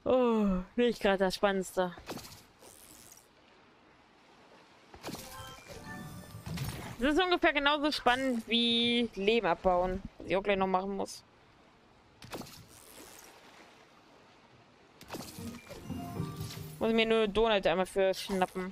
Oh, nicht gerade das Spannendste. Das ist ungefähr genauso spannend wie Leben abbauen, was ich auch gleich noch machen muss. Muss ich mir nur Donut einmal für schnappen.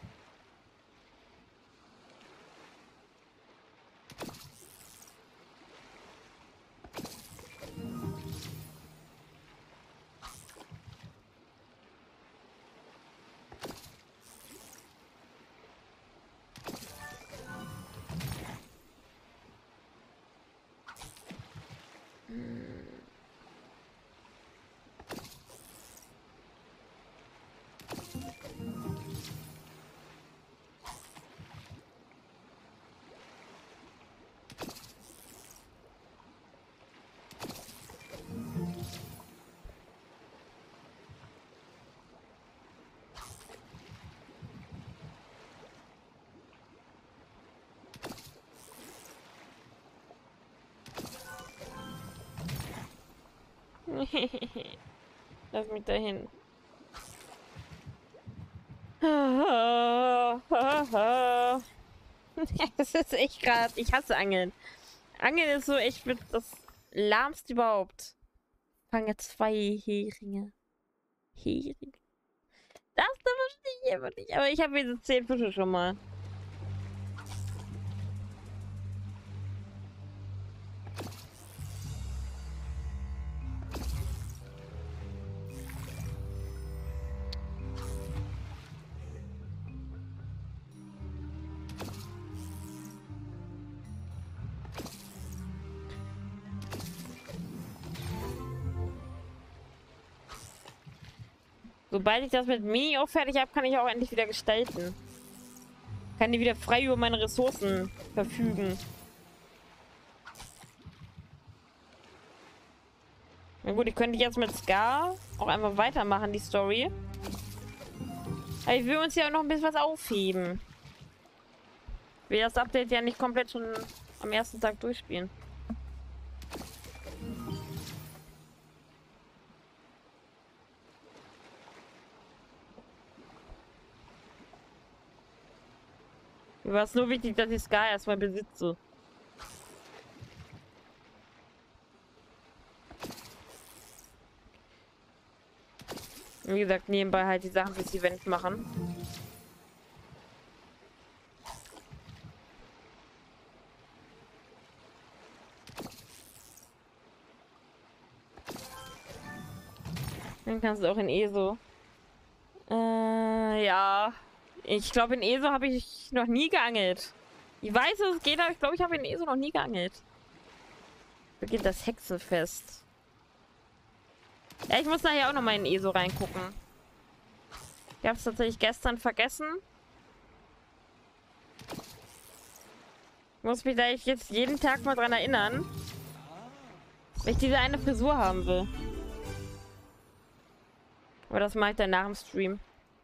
Lass mich dahin. Das ist echt gerade. Ich hasse Angeln. Angeln ist so echt mit das lahmste überhaupt. Fange 2 Heringe. Heringe. Das verstehe ich einfach nicht. Aber ich habe diese 10 Fische schon mal. Sobald ich das mit Mini auch fertig habe, kann ich auch endlich wieder gestalten. Kann die wieder frei über meine Ressourcen verfügen. Na gut, ich könnte jetzt mit Scar auch einfach weitermachen, die Story. Aber ich will uns ja auch noch ein bisschen was aufheben. Ich will das Update ja nicht komplett schon am ersten Tag durchspielen. Mir war es nur wichtig, dass ich Scar erstmal besitze. Wie gesagt, nebenbei halt die Sachen fürs Event machen. Dann kannst du auch in ESO. Ja. Ich glaube, in ESO habe ich noch nie geangelt. Ich weiß, es geht, aber ich glaube, ich habe in ESO noch nie geangelt. Beginnt das Hexenfest. Ja, ich muss nachher auch noch mal in ESO reingucken. Ich habe es tatsächlich gestern vergessen. Ich muss mich da jetzt jeden Tag mal dran erinnern, wenn ich diese eine Frisur haben will. Aber das mache ich dann nach dem Stream.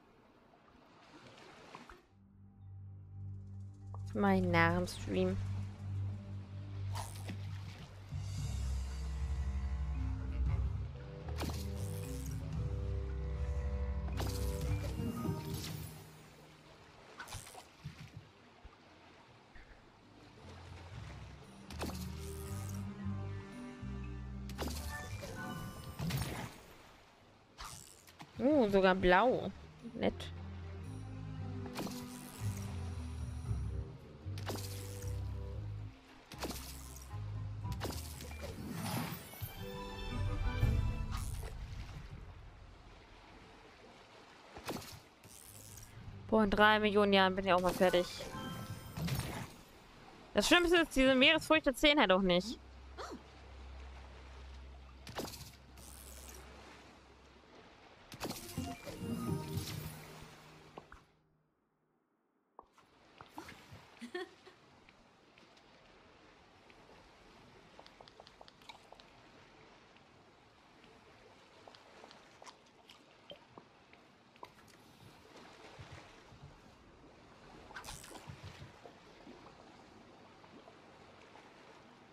Das mache ich nach dem Stream. Sogar blau. Nett. Boah, in 3 Millionen Jahren bin ich auch mal fertig. Das Schlimmste ist, diese Meeresfrüchte zählen halt auch nicht.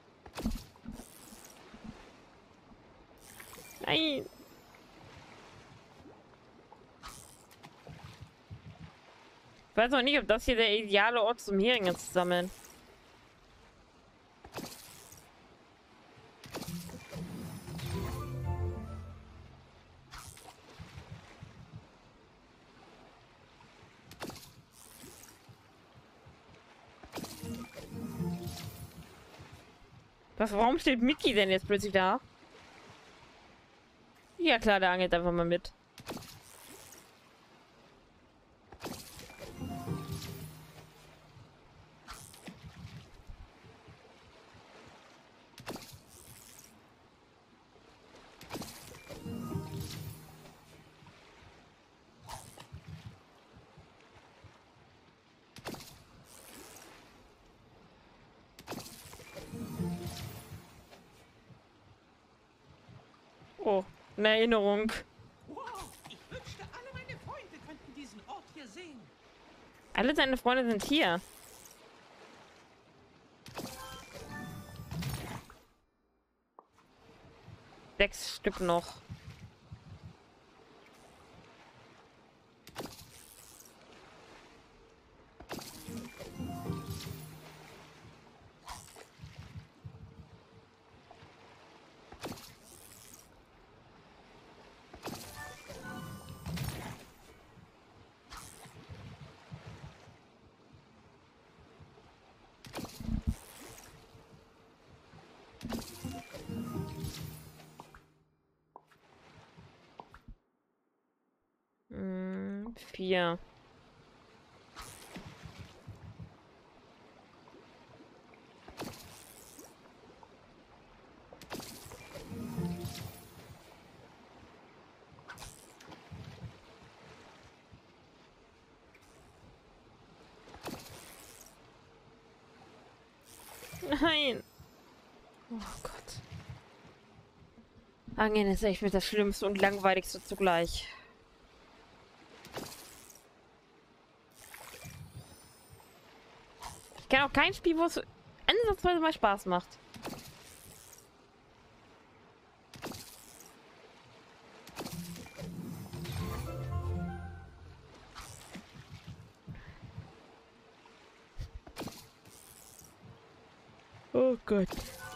Nein. Ich weiß noch nicht, ob das hier der ideale Ort zum Heringe zu sammeln. Warum steht Mickey denn jetzt plötzlich da? Ja klar, der angelt einfach mal mit. Oh, eine Erinnerung. Wow, ich wünschte, alle meine Freunde könnten diesen Ort hier sehen. Alle seine Freunde sind hier. Sechs Stück noch. Vier. Nein. Oh Gott. Angeln ist echt mit das Schlimmste und Langweiligste zugleich. Ich kenne auch kein Spiel, wo es ansatzweise mal Spaß macht. Oh Gott.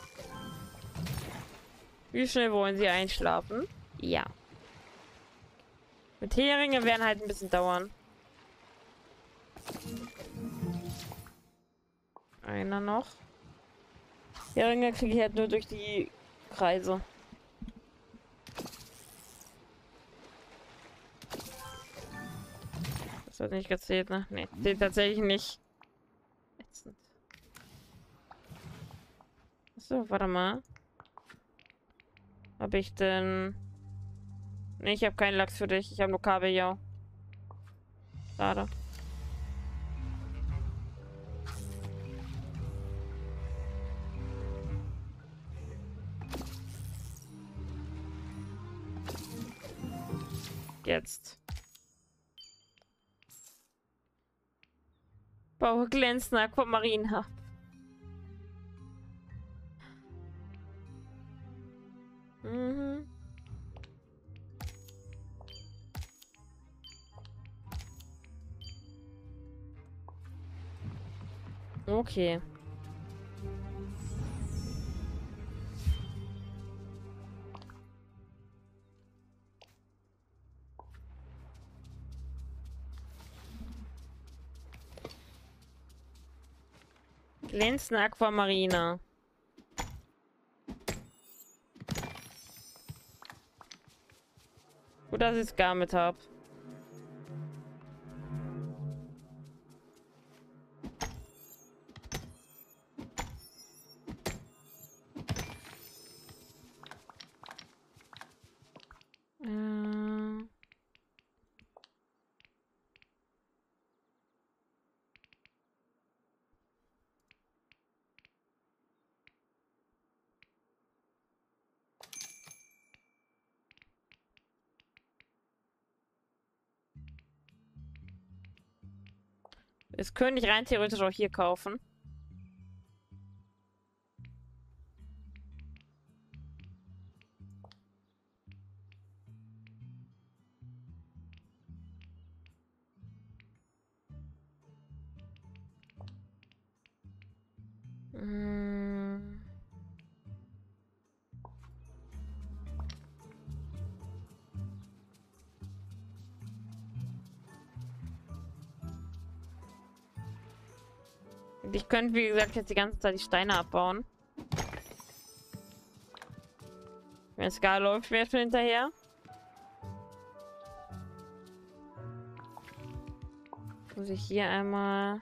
Wie schnell wollen Sie einschlafen? Ja. Mit Heringe werden halt ein bisschen dauern. Einer noch. Heringe kriege ich halt nur durch die Kreise. Das hat nicht gezählt, ne? Ne, zählt tatsächlich nicht. Ätzend. Achso, warte mal. Hab ich denn... Ne, ich habe keinen Lachs für dich. Ich habe nur Kabeljau. Schade. Jetzt. Baue glänzender Aquamarina. Mhm. Okay. Glänzende Aquamarina. Gut, dass ich es gar mit habe. Das könnte ich rein theoretisch auch hier kaufen. Hm. Ich könnte, wie gesagt, jetzt die ganze Zeit die Steine abbauen. Wenn Scar läuft mir schon hinterher. Muss ich hier einmal...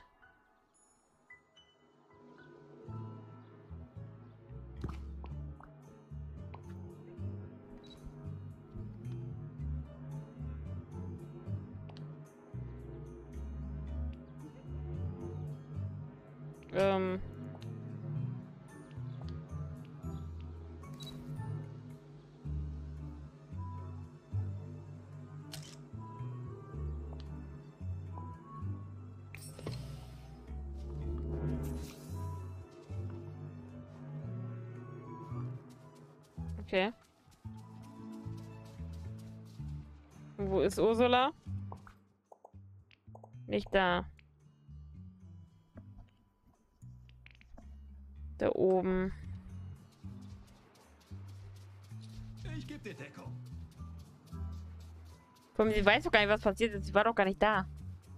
Ähm... Okay. Wo ist Ursula? Nicht da. Da oben. Ich gebe dir Deckung. Vor allem, sie weiß doch gar nicht, was passiert ist. Sie war doch gar nicht da.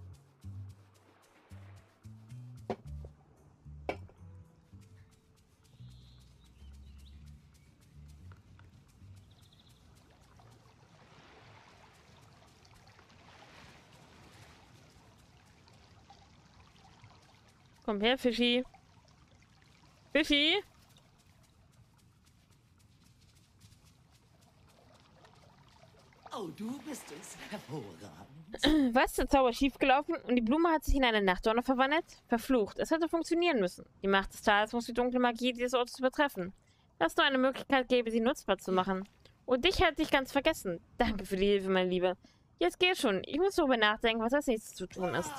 Komm her, Fischi. Fischi? Oh, du bist es. Hervorragend. Was? Der Zauber ist schiefgelaufen und die Blume hat sich in eine Nachtdonner verwandelt? Verflucht. Es hätte funktionieren müssen. Die Macht des Tals muss die dunkle Magie dieses Ortes übertreffen. Dass nur eine Möglichkeit gäbe, sie nutzbar zu machen. Und dich hatte ich ganz vergessen. Danke für die Hilfe, mein Lieber. Jetzt geh schon. Ich muss darüber nachdenken, was als nächstes zu tun ist.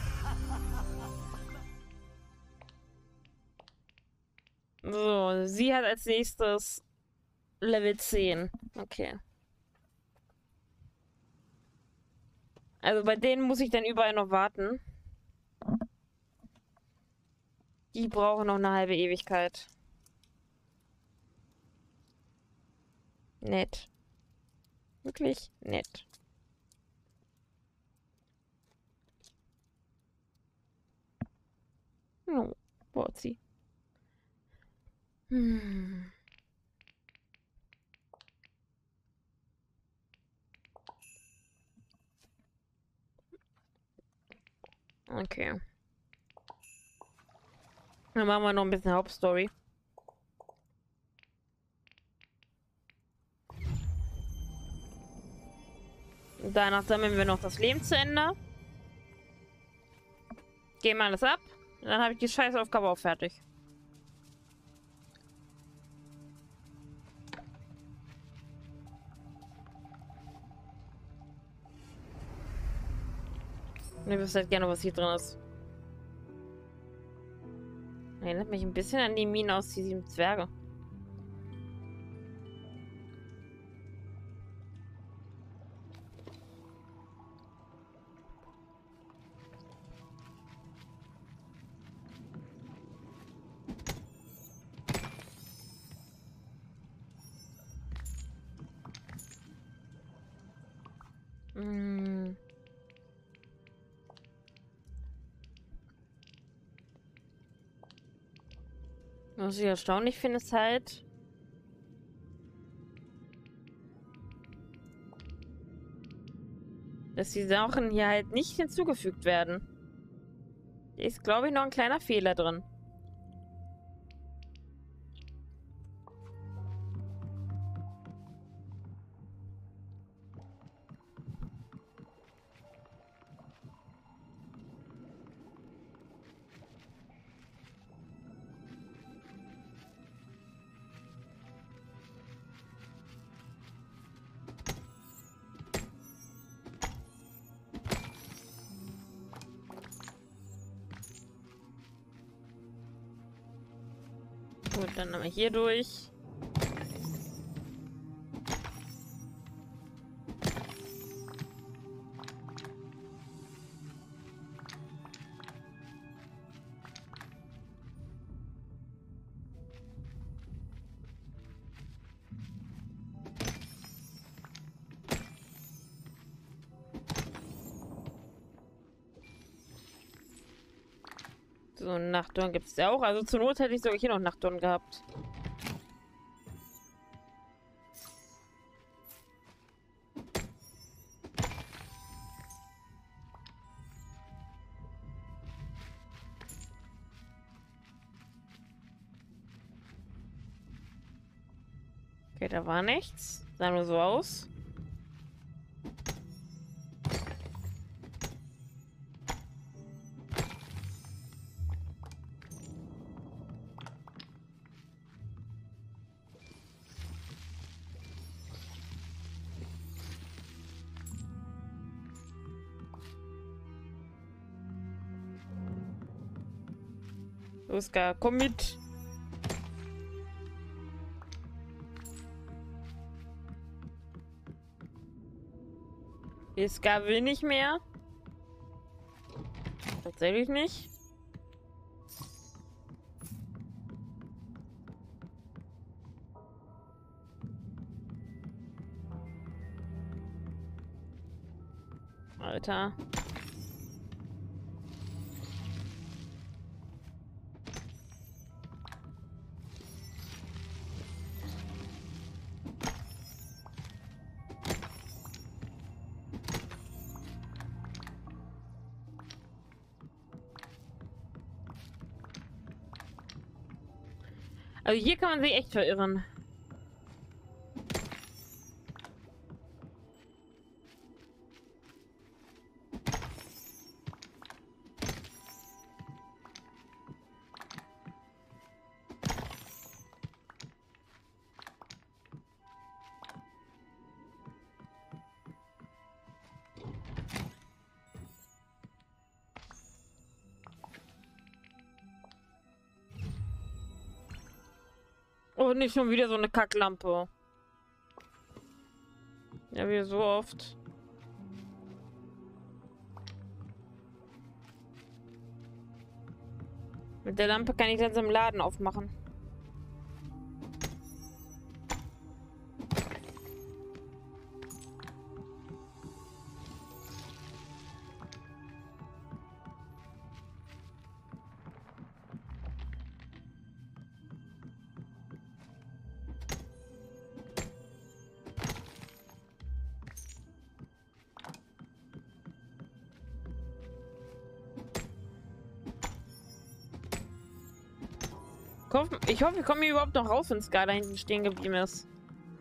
So, sie hat als nächstes Level 10. Okay. Also bei denen muss ich dann überall noch warten. Die brauchen noch eine halbe Ewigkeit. Nett. Wirklich nett. Oh, Borzi. Hm. Okay. Dann machen wir noch ein bisschen Hauptstory. Danach sammeln wir noch das Leben zu Ende. Geben alles ab. Und dann habe ich die Scheißaufgabe auch fertig. Und ihr wisst halt gerne, was hier drin ist. Erinnert mich ein bisschen an die Minen aus die 7 Zwerge. Hm. Was ich erstaunlich finde, ist halt, dass die Sachen hier halt nicht hinzugefügt werden. Hier ist, glaube ich, noch ein kleiner Fehler drin. Gut, dann haben wir hier durch. So, einen Nachtdorn gibt es ja auch. Also zur Not hätte ich sogar hier noch einen Nachtdorn gehabt. Okay, da war nichts. Sah nur so aus. Oskar, komm mit. Oskar will nicht mehr. Tatsächlich nicht. Alter. Also hier kann man sich echt verirren. Oh, nicht schon wieder so eine Kacklampe. Ja, wie so oft. Mit der Lampe kann ich dann so im Laden aufmachen. Ich hoffe, ich komme hier überhaupt noch raus, wenn Sky da hinten stehen geblieben ist.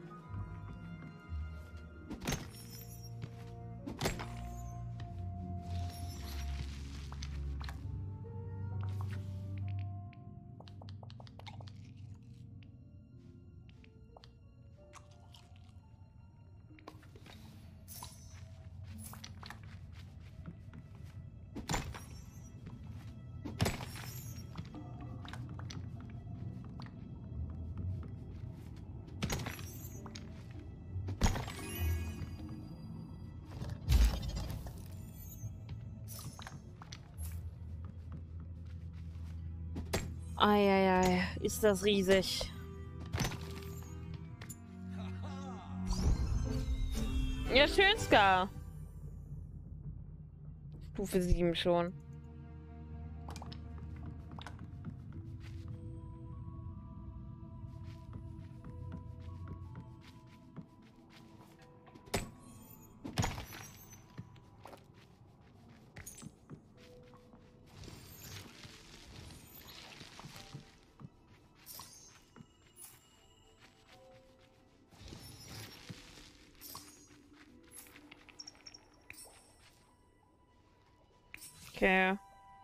Eieiei, ist das riesig. Ja, schön, Ska. Stufe 7 schon. Okay.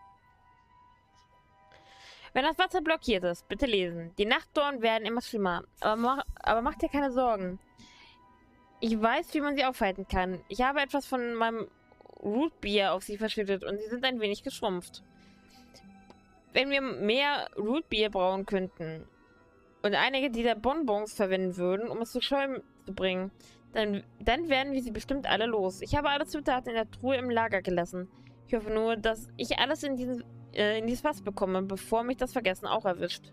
Wenn das Wasser blockiert ist, bitte lesen. Die Nachtdorn werden immer schlimmer. Aber mach dir keine Sorgen. Ich weiß, wie man sie aufhalten kann. Ich habe etwas von meinem Rootbier auf sie verschüttet und sie sind ein wenig geschrumpft. Wenn wir mehr Rootbier brauen könnten und einige dieser Bonbons verwenden würden, um es zu schäumen zu bringen, dann werden wir sie bestimmt alle los. Ich habe alle Zutaten in der Truhe im Lager gelassen. Ich hoffe nur, dass ich alles in dieses Fass bekomme, bevor mich das Vergessen auch erwischt.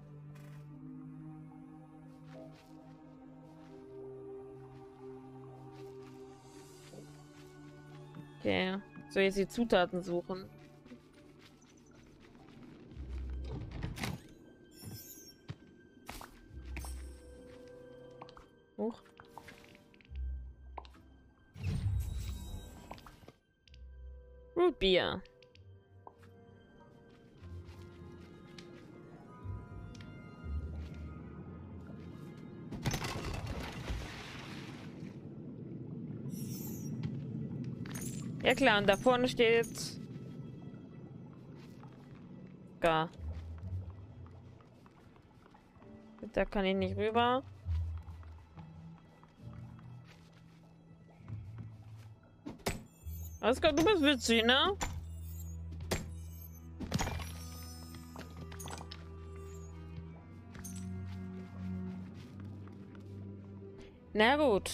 Okay. So, jetzt die Zutaten suchen. Huch. Root Beer. Ja klar, und da vorne steht... Gar. Da kann ich nicht rüber. Alles klar, du bist witzig, ne? Na gut.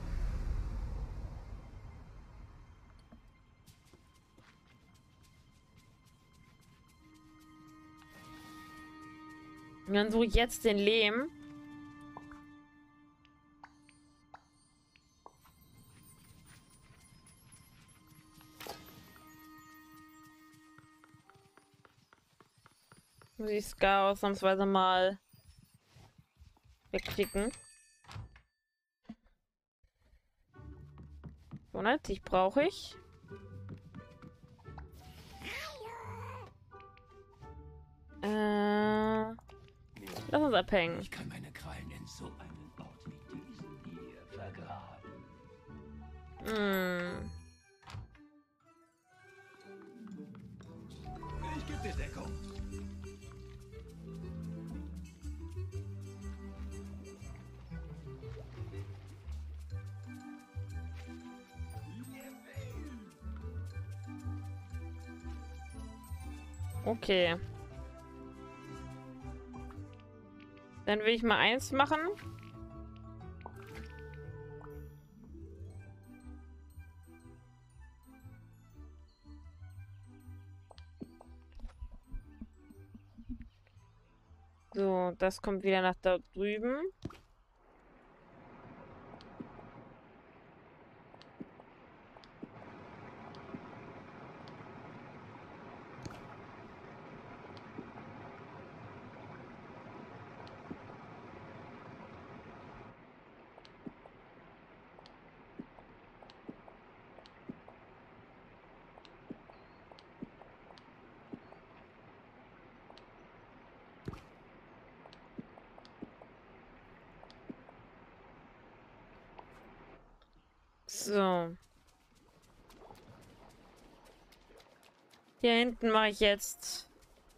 Und dann suche ich jetzt den Lehm. Muss ich Scar ausnahmsweise mal wegklicken. 100 brauche ich. Lass uns abhängen. Ich kann meine Krallen in so einen Ort wie diesen hier vergraben. Ich gebe dir Deckung. Okay. Dann will ich mal eins machen. So, das kommt wieder nach da drüben. So. Hier hinten mache ich jetzt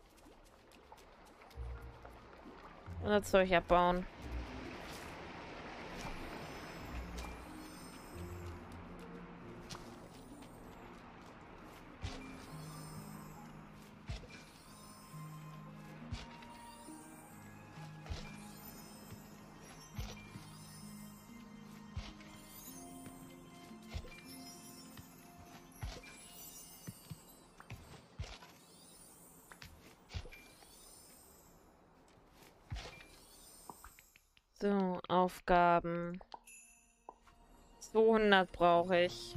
unser Zeug abbauen. So, Aufgaben. 200 brauche ich.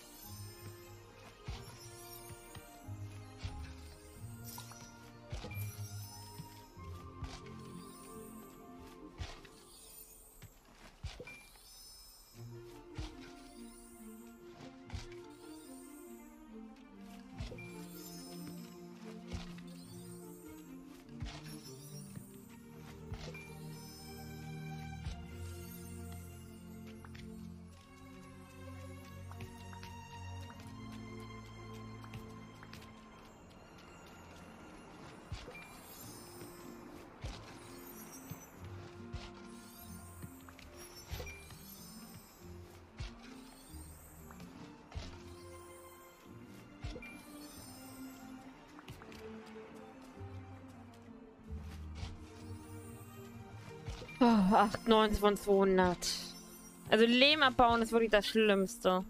Oh, 98 von 200. Also Lehm abbauen ist wirklich das Schlimmste.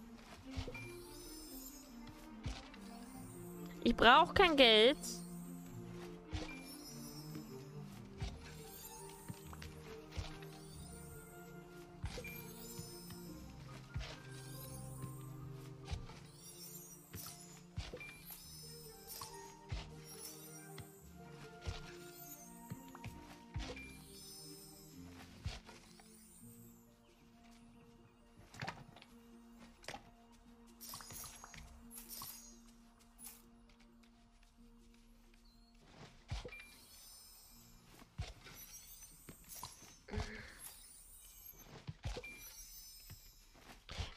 Ich brauche kein Geld.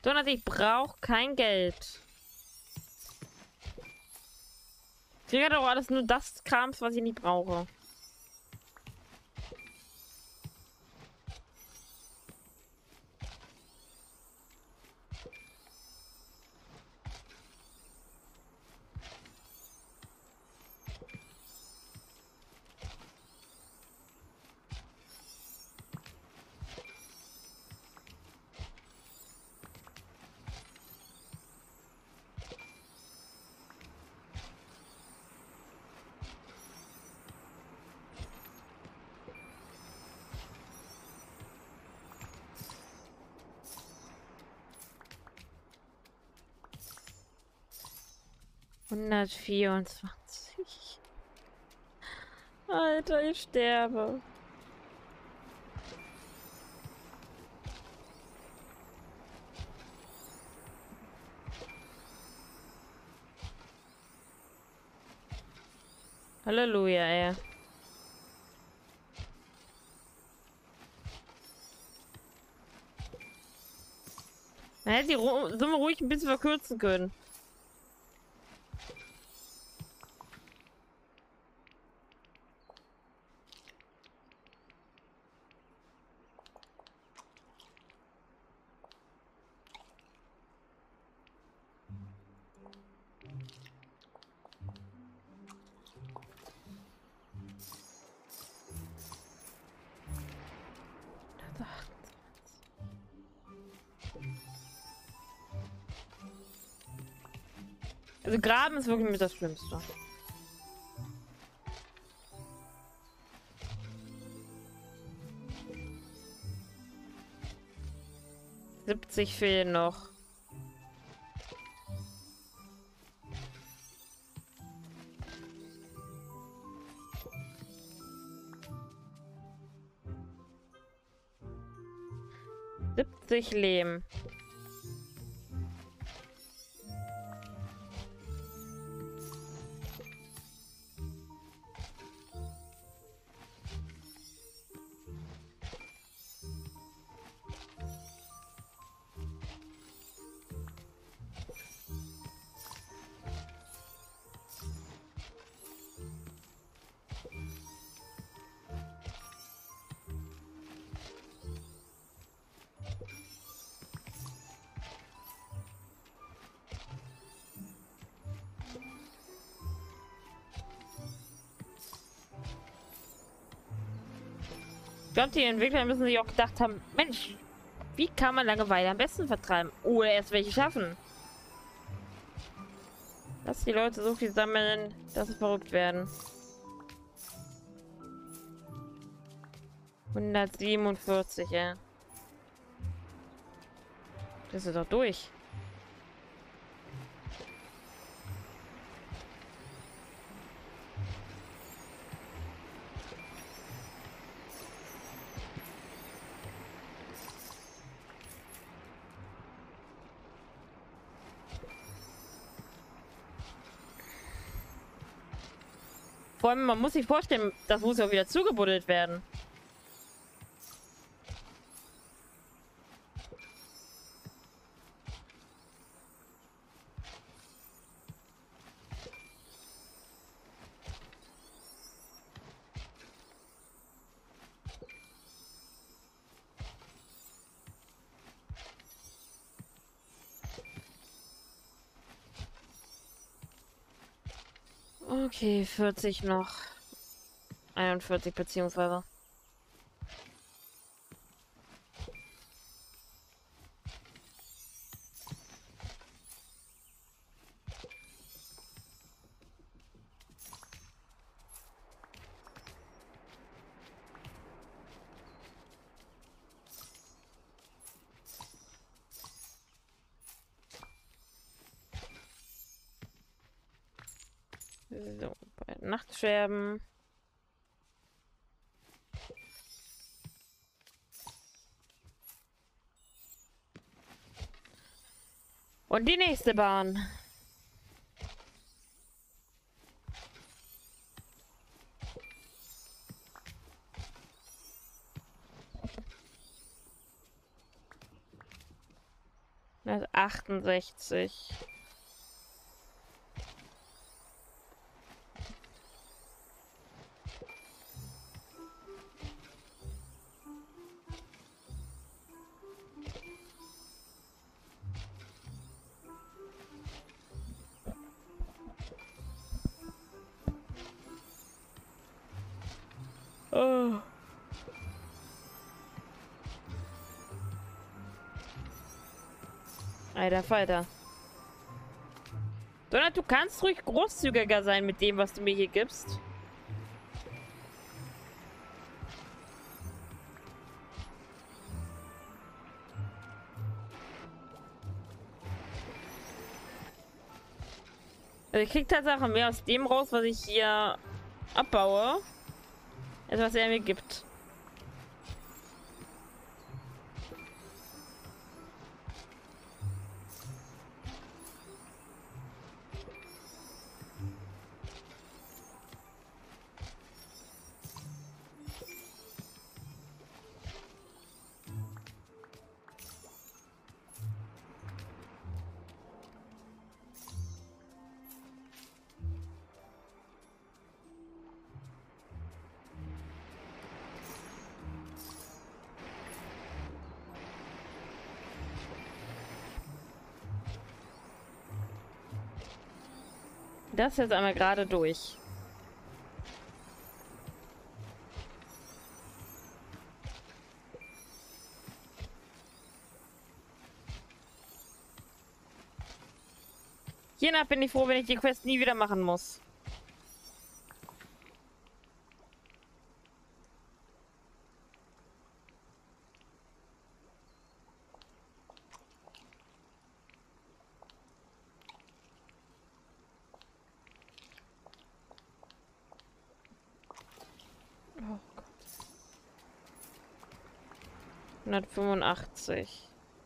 Donald, ich brauche kein Geld. Ich kriege doch alles nur das Krams, was ich nicht brauche. ...124. Alter, ich sterbe. Halleluja, ey. Man hätte die Summe ruhig ein bisschen verkürzen können. Also Graben ist wirklich mit das Schlimmste. ...70 fehlen noch. Lehm. Ich glaube, die Entwickler müssen sich auch gedacht haben, Mensch, wie kann man Langeweile am besten vertreiben? Oder erst welche schaffen. Dass die Leute so viel sammeln, dass sie verrückt werden. 147, ja. Das ist doch durch. Vor allem, man muss sich vorstellen, das muss ja wieder zugebuddelt werden. Okay, 40 noch. 41 beziehungsweise. So, bei Nachtscherben. Und die nächste Bahn. Also 68. Oh. Alter Falter. Donald, du kannst ruhig großzügiger sein mit dem, was du mir hier gibst. Also ich krieg tatsächlich mehr aus dem raus, was ich hier abbaue, als was er mir gibt. Das jetzt einmal gerade durch. Hiernach bin ich froh, wenn ich die Quest nie wieder machen muss. Oh Gott. 185.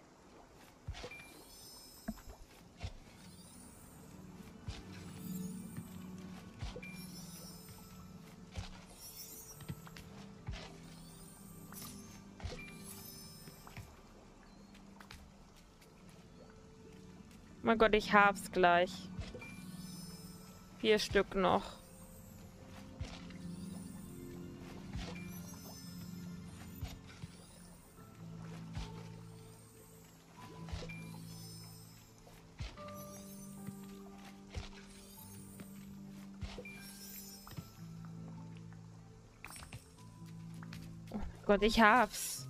Mein Gott, ich hab's gleich. 4 Stück noch. Oh Gott, ich hab's.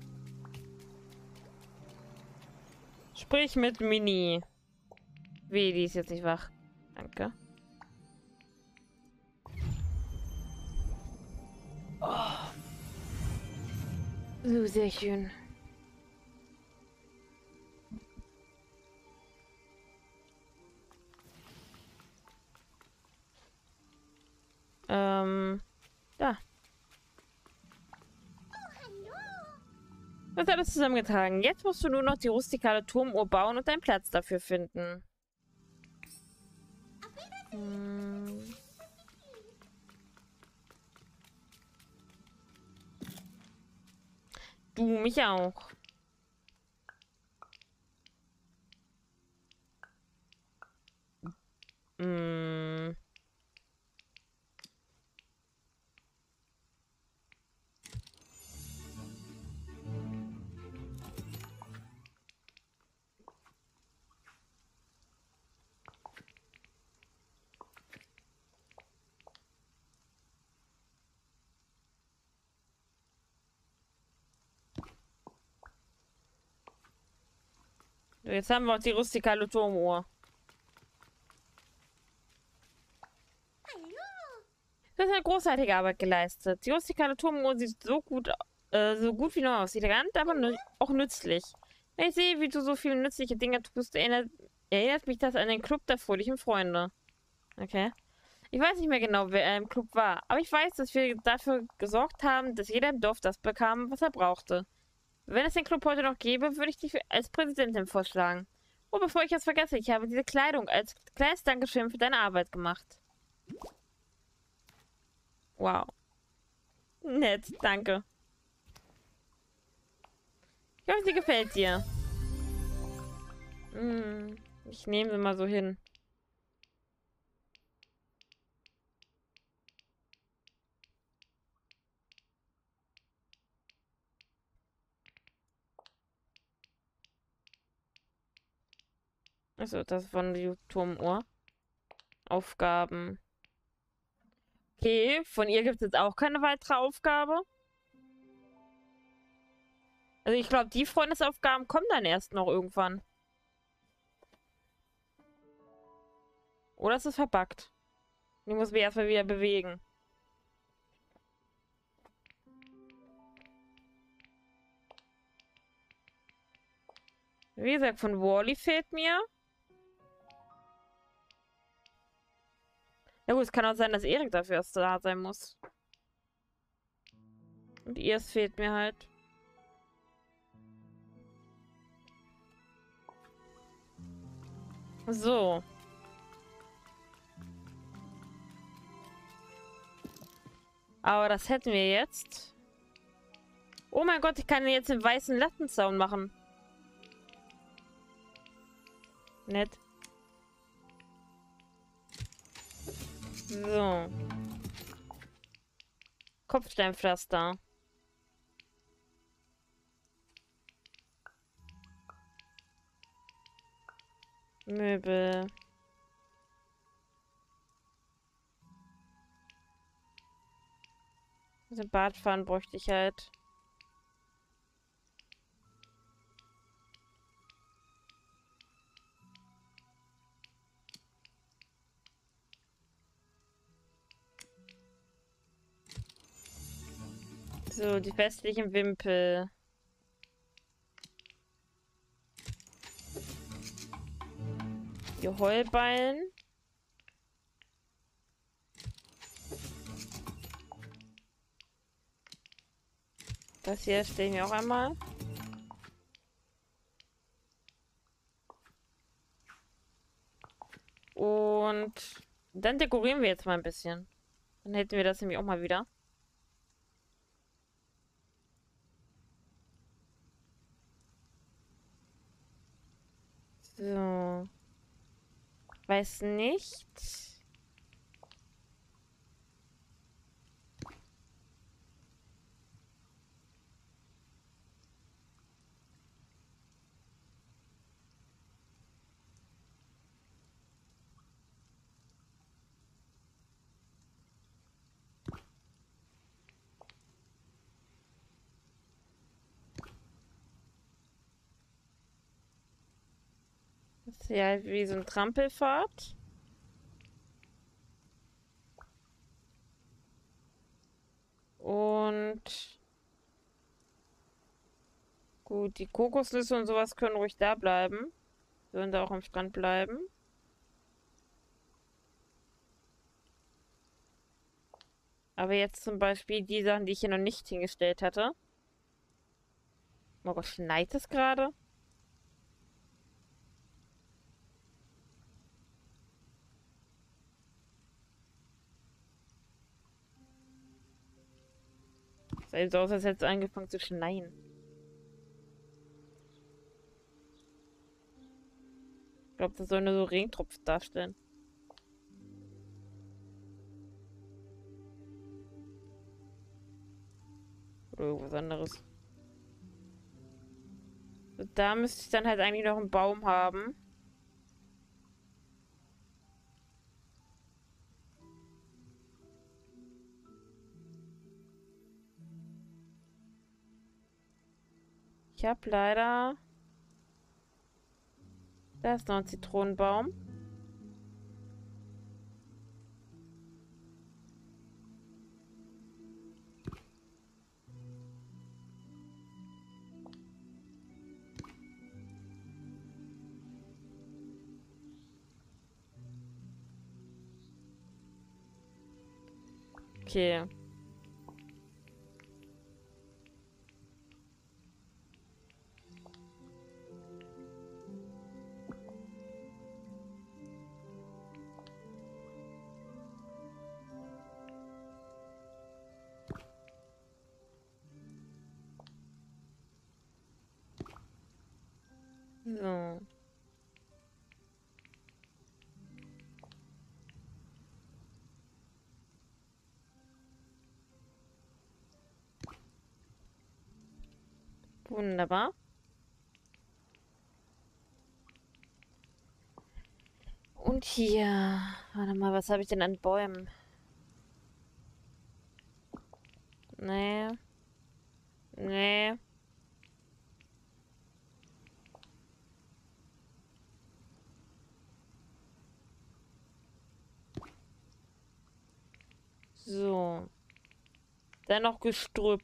Sprich mit Mini. Weh, die ist jetzt nicht wach. Danke. Oh. So, sehr schön. Da. Das ist alles zusammengetragen. Jetzt musst du nur noch die rustikale Turmuhr bauen und deinen Platz dafür finden. Du mich auch. Jetzt haben wir auch die rustikale Turmuhr. Du hast eine großartige Arbeit geleistet. Die rustikale Turmuhr sieht so gut wie neu aus. Sieht elegant, aber auch nützlich. Wenn ich sehe, wie du so viele nützliche Dinge tust, erinnert mich das an den Club der fröhlichen Freunde. Okay. Ich weiß nicht mehr genau, wer im Club war, aber ich weiß, dass wir dafür gesorgt haben, dass jeder im Dorf das bekam, was er brauchte. Wenn es den Club heute noch gäbe, würde ich dich als Präsidentin vorschlagen. Oh, bevor ich es vergesse, ich habe diese Kleidung als kleines Dankeschön für deine Arbeit gemacht. Wow. Nett, danke. Ich hoffe, sie gefällt dir. Ich nehme sie mal so hin. Also, das von die Turmuhr. Aufgaben. Okay, von ihr gibt es jetzt auch keine weitere Aufgabe. Also ich glaube, die Freundesaufgaben kommen dann erst noch irgendwann. Oder ist es verbuggt? Die muss mich erstmal wieder bewegen. Wie gesagt, von Wally fehlt mir. Ja gut, es kann auch sein, dass Erik dafür erst da sein muss. Und ihr, es fehlt mir halt. So. Aber das hätten wir jetzt. Oh mein Gott, ich kann jetzt den weißen Lattenzaun machen. Nett. So. Kopfsteinpflaster. Möbel. Also Badfahren bräuchte ich halt. So, die festlichen Wimpel. Die Heulballen. Das hier stellen wir auch einmal. Und dann dekorieren wir jetzt mal ein bisschen. Dann hätten wir das nämlich auch mal wieder. So. Weiß nicht. Das ist ja halt wie so ein Trampelpfad. Und gut, die Kokosnüsse und sowas können ruhig da bleiben. Sollen da auch am Strand bleiben. Aber jetzt zum Beispiel die Sachen, die ich hier noch nicht hingestellt hatte. Oh Gott, schneit es gerade? Sieht so aus, als hätte es angefangen zu schneien. Ich glaube, das soll nur so Regentropfen darstellen. Oder irgendwas anderes. So, da müsste ich dann halt eigentlich noch einen Baum haben. Ich habe leider... Da ist noch ein Zitronenbaum. Okay. So. Wunderbar. Und hier. Warte mal, was habe ich denn an Bäumen? Nee. Nee. So. Dann noch Gestrüpp.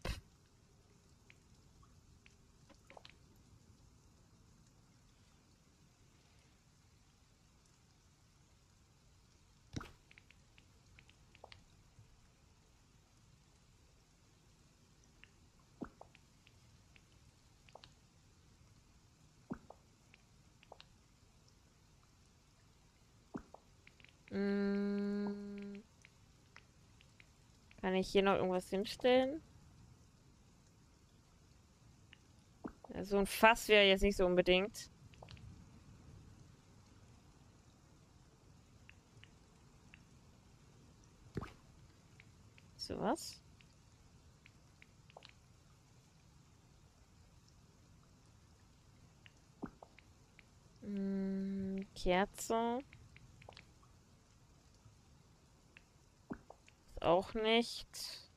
Mm, kann ich hier noch irgendwas hinstellen? Ja, so ein Fass wäre jetzt nicht so unbedingt. So was? Kerze. Ist auch nicht.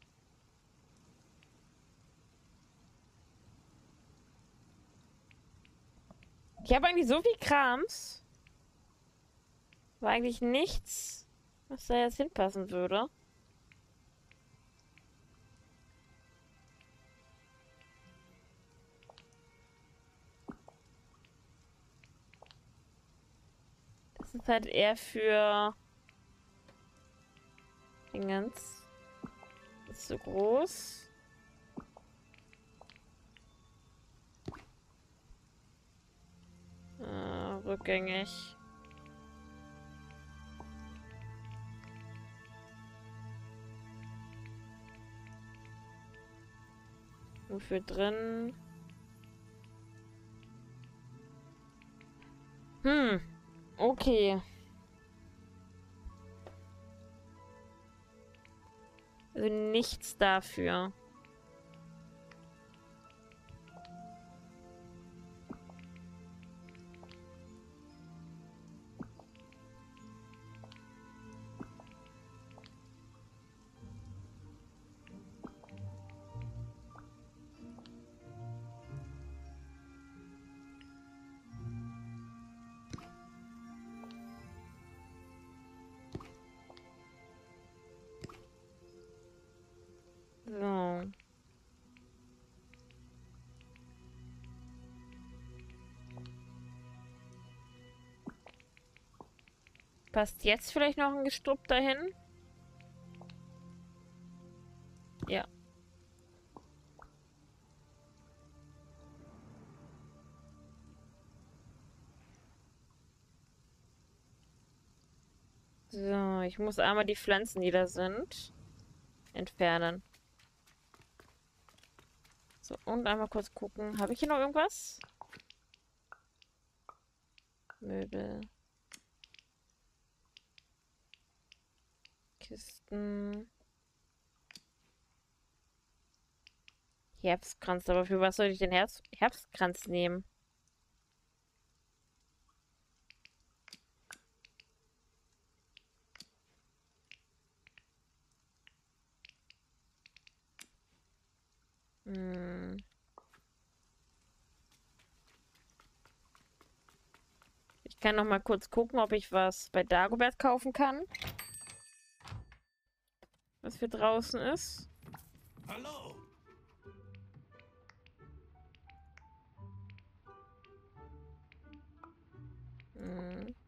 Ich habe eigentlich so viel Krams. War eigentlich nichts, was da jetzt hinpassen würde. Das ist halt eher für Dingens. Ist zu groß. Rückgängig. Wofür drin? Okay. Also nichts dafür. So. Passt jetzt vielleicht noch ein Gestrüpp dahin? Ja. So, ich muss einmal die Pflanzen, die da sind, entfernen. So, und einmal kurz gucken. Habe ich hier noch irgendwas? Möbel. Kisten. Herbstkranz. Aber für was soll ich den Herbstkranz nehmen? Hm. Ich kann noch mal kurz gucken, ob ich was bei Dagobert kaufen kann. Was für draußen ist. Hallo! Hm.